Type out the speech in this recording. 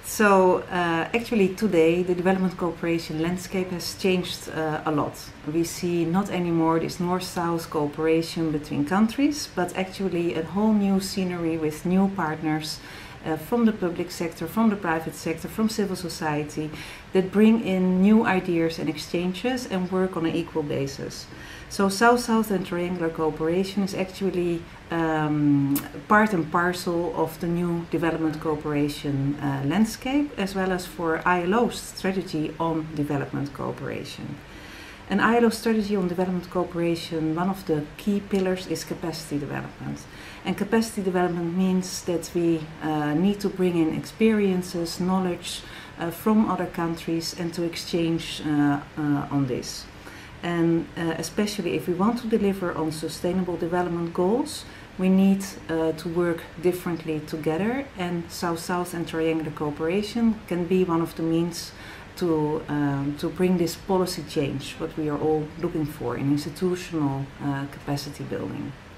Actually today the development cooperation landscape has changed a lot. We see not anymore this north-south cooperation between countries, but actually a whole new scenery with new partners from the public sector, from the private sector, from civil society, that bring in new ideas and exchanges and work on an equal basis. So South-South and triangular cooperation is actually part and parcel of the new development cooperation landscape, as well as for ILO's strategy on development cooperation. An ILO strategy on development cooperation, one of the key pillars is capacity development. And capacity development means that we need to bring in experiences, knowledge from other countries and to exchange on this. And especially if we want to deliver on sustainable development goals, we need to work differently together, and South-South and triangular cooperation can be one of the means to bring this policy change, what we are all looking for in institutional capacity building.